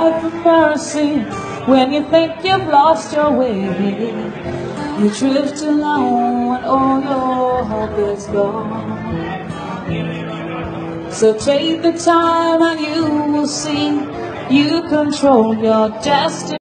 cry for mercy when you think you've lost your way. You drift alone when all your hope is gone. So take the time and you will see you control your destiny.